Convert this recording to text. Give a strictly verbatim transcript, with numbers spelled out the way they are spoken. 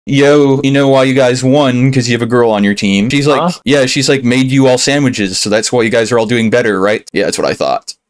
yo, you know why you guys won? Because you have a girl on your team. She's like, Huh? yeah, she's like made you all sandwiches, so that's why you guys are all doing better, right? Yeah, that's what I thought.